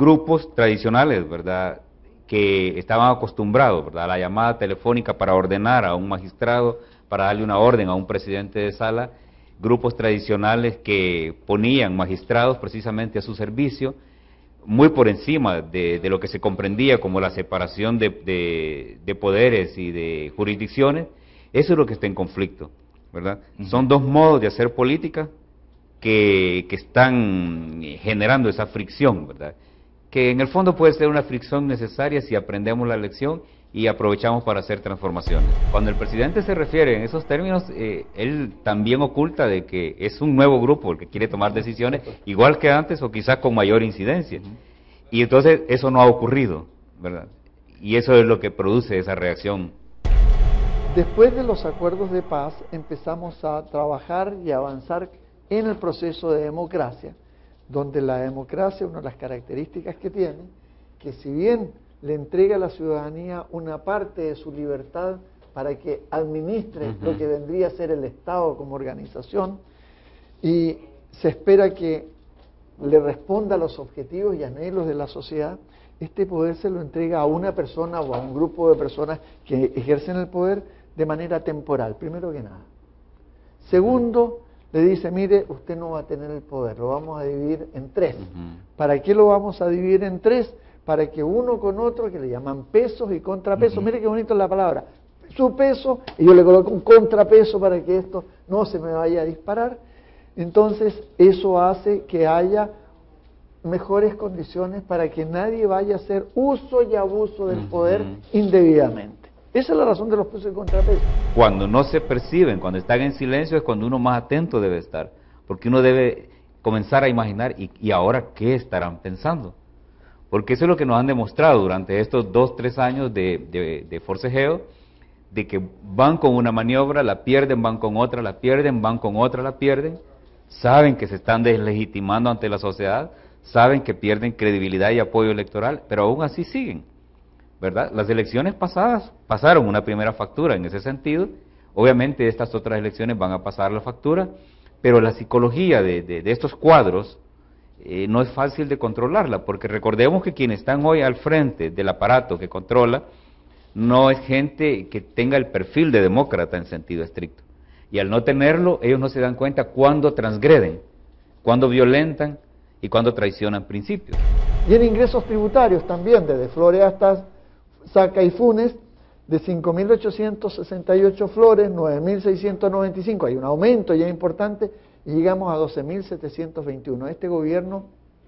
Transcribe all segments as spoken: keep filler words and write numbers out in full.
grupos tradicionales, ¿verdad?, que estaban acostumbrados, ¿verdad?, a la llamada telefónica para ordenar a un magistrado, para darle una orden a un presidente de sala, grupos tradicionales que ponían magistrados precisamente a su servicio, muy por encima de, de lo que se comprendía como la separación de, de, de poderes y de jurisdicciones. Eso es lo que está en conflicto, ¿verdad? Uh-huh. Son dos modos de hacer política que, que están generando esa fricción, ¿verdad?, que en el fondo puede ser una fricción necesaria si aprendemos la lección y aprovechamos para hacer transformaciones. Cuando el presidente se refiere en esos términos, eh, él también oculta de que es un nuevo grupo el que quiere tomar decisiones, igual que antes o quizás con mayor incidencia. Y entonces eso no ha ocurrido, ¿verdad? Y eso es lo que produce esa reacción. Después de los acuerdos de paz, empezamos a trabajar y a avanzar en el proceso de democracia, donde la democracia, una de las características que tiene, que si bien le entrega a la ciudadanía una parte de su libertad para que administre uh-huh. lo que vendría a ser el Estado como organización, y se espera que le responda a los objetivos y anhelos de la sociedad, este poder se lo entrega a una persona o a un grupo de personas que ejercen el poder de manera temporal, primero que nada. Segundo, le dice, mire, usted no va a tener el poder, lo vamos a dividir en tres. Uh-huh. ¿Para qué lo vamos a dividir en tres? Para que uno con otro, que le llaman pesos y contrapesos, uh-huh. mire qué bonito es la palabra, su peso, y yo le coloco un contrapeso para que esto no se me vaya a disparar. Entonces, eso hace que haya mejores condiciones para que nadie vaya a hacer uso y abuso del uh-huh. poder indebidamente. Esa es la razón de los pesos y contrapesos. Cuando no se perciben, cuando están en silencio, es cuando uno más atento debe estar, porque uno debe comenzar a imaginar, ¿y, y ahora qué estarán pensando? Porque eso es lo que nos han demostrado durante estos dos, tres años de, de, de forcejeo, de que van con una maniobra, la pierden, van con otra, la pierden, van con otra, la pierden, saben que se están deslegitimando ante la sociedad, saben que pierden credibilidad y apoyo electoral, pero aún así siguen, ¿verdad? Las elecciones pasadas pasaron una primera factura en ese sentido, obviamente estas otras elecciones van a pasar la factura, pero la psicología de, de, de estos cuadros eh, no es fácil de controlarla, porque recordemos que quienes están hoy al frente del aparato que controla, no es gente que tenga el perfil de demócrata en sentido estricto, y al no tenerlo, ellos no se dan cuenta cuándo transgreden, cuándo violentan y cuándo traicionan principios. Y en ingresos tributarios también, desde Flores hasta Saca y Funes, de cinco mil ochocientos sesenta y ocho flores, nueve mil seiscientos noventa y cinco, hay un aumento ya importante, y llegamos a doce mil setecientos veintiuno. Este gobierno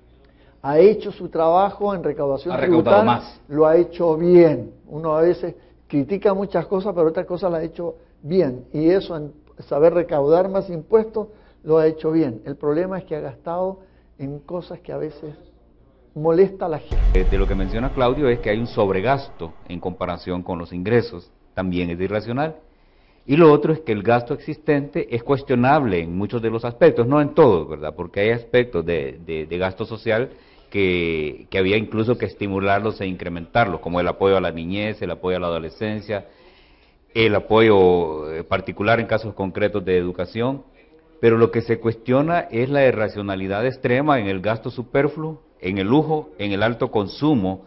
ha hecho su trabajo en recaudación ha tributaria, más. Lo ha hecho bien. Uno a veces critica muchas cosas, pero otras cosas las ha hecho bien, y eso, en saber recaudar más impuestos, lo ha hecho bien. El problema es que ha gastado en cosas que a veces molesta a la gente. De lo que menciona Claudio es que hay un sobregasto en comparación con los ingresos, también es irracional. Y lo otro es que el gasto existente es cuestionable en muchos de los aspectos, no en todos, ¿verdad? Porque hay aspectos de, de, de gasto social que, que había incluso que estimularlos e incrementarlos, como el apoyo a la niñez, el apoyo a la adolescencia, el apoyo particular en casos concretos de educación, pero lo que se cuestiona es la irracionalidad extrema en el gasto superfluo, en el lujo, en el alto consumo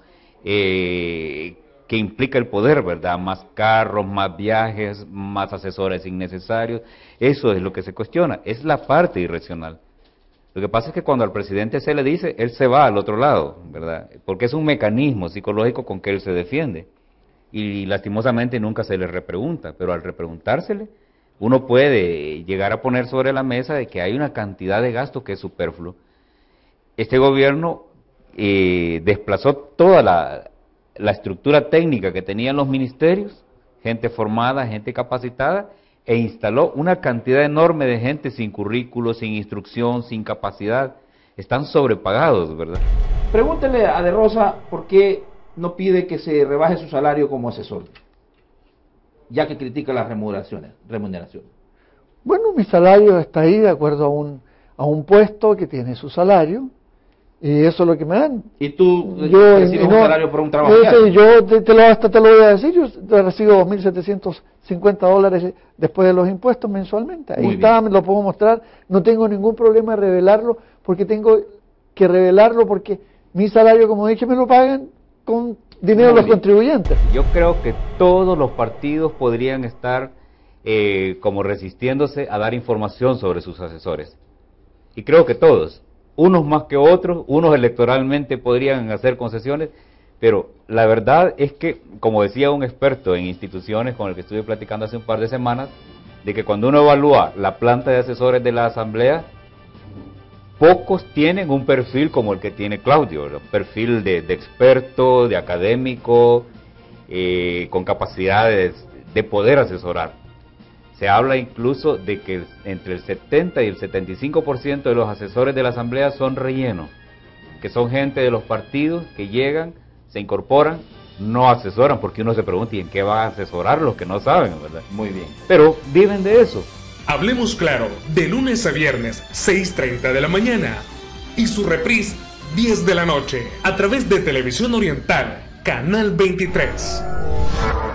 eh, que implica el poder, ¿verdad? Más carros, más viajes, más asesores innecesarios, eso es lo que se cuestiona, es la parte irracional. Lo que pasa es que cuando al presidente se le dice, él se va al otro lado, ¿verdad? Porque es un mecanismo psicológico con que él se defiende, y lastimosamente nunca se le repregunta, pero al repreguntársele, uno puede llegar a poner sobre la mesa de que hay una cantidad de gasto que es superfluo. Este gobierno eh, desplazó toda la, la estructura técnica que tenían los ministerios, gente formada, gente capacitada, e instaló una cantidad enorme de gente sin currículo, sin instrucción, sin capacidad. Están sobrepagados, ¿verdad? Pregúntele a De Rosa por qué no pide que se rebaje su salario como asesor, ya que critica las remuneraciones. remuneraciones. Bueno, mi salario está ahí de acuerdo a un, a un puesto que tiene su salario, y eso es lo que me dan. ¿Y tú yo, recibes no, un salario por un trabajo? Yo, yo te, te lo, hasta te lo voy a decir, yo recibo dos mil setecientos cincuenta dólares después de los impuestos mensualmente. Ahí está, me lo puedo mostrar, no tengo ningún problema de revelarlo, porque tengo que revelarlo porque Mi salario, como dije, me lo pagan con dinero de los contribuyentes. Yo creo que todos los partidos podrían estar eh, como resistiéndose a dar información sobre sus asesores. Y creo que todos, unos más que otros, unos electoralmente podrían hacer concesiones, pero la verdad es que, como decía un experto en instituciones con el que estuve platicando hace un par de semanas, de que cuando uno evalúa la planta de asesores de la Asamblea, pocos tienen un perfil como el que tiene Claudio, un perfil de, de experto, de académico, eh, con capacidades de poder asesorar. Se habla incluso de que entre el setenta y el setenta y cinco por ciento de los asesores de la Asamblea son relleno, que son gente de los partidos que llegan, se incorporan, no asesoran, porque uno se pregunta, ¿y en qué va a asesorar los que no saben, verdad? Muy bien. Pero viven de eso. Hablemos Claro, de lunes a viernes, seis treinta de la mañana, y su reprise, diez de la noche, a través de Televisión Oriental, Canal veintitrés.